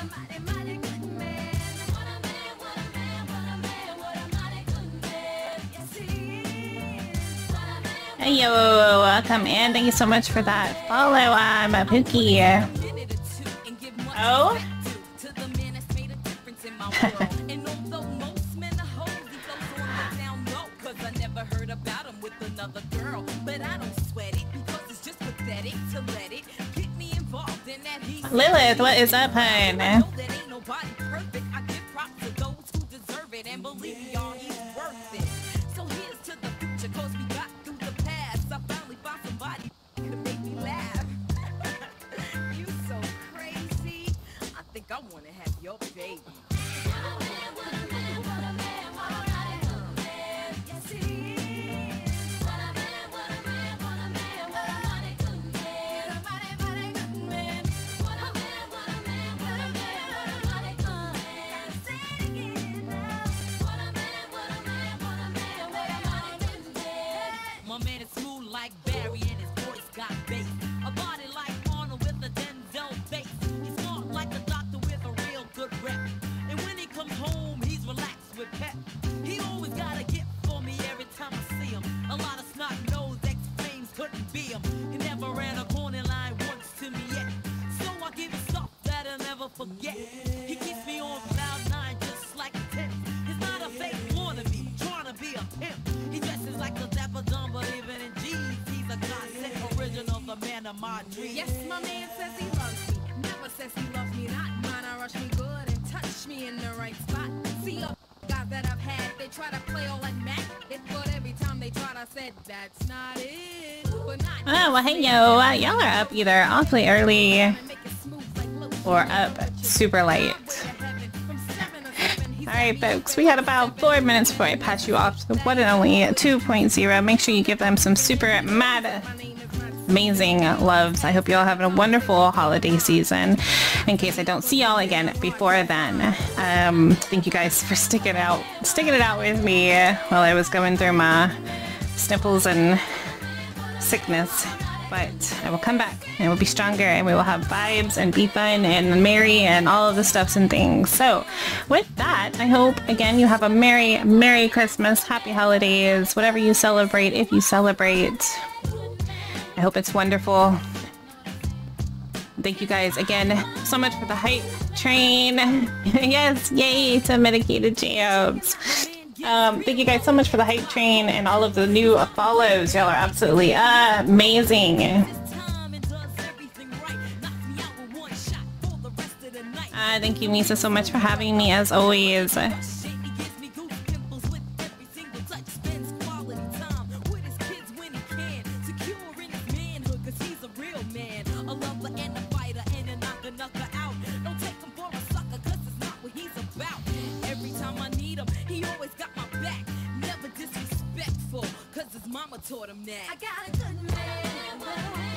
Hey yo, welcome in. Thank you so much for that follow. I'm a Pookie. Oh? Lilith, what is up, hun? Yes, my man says he loves me. Never says he loves me not. Mine, I rush me good and touch me in the right spot. See up guys that I've had, they try to play all like Mac. But every time they tried, I said that's not it. But not Oh, well, hey yo, y'all are up either awfully early or up super late. Alright folks, we had about 4 minutes before I pass you off to the one and only 2.0. Make sure you give them some super mad amazing loves. I hope you all have a wonderful holiday season. In case I don't see y'all again before then. Thank you guys for sticking it out with me while I was going through my sniffles and sickness. But I will come back and we'll be stronger and we will have vibes and be fun and merry and all of the stuffs and things. So with that, I hope again you have a merry Christmas, happy holidays, whatever you celebrate, if you celebrate. I hope it's wonderful. Thank you guys again so much for the hype train. Yes, yay to medicated jams. Thank you guys so much for the hype train and all of the new follows. Y'all are absolutely amazing. Thank you, Misa, so much for having me as always. Taught him that. I got a good man.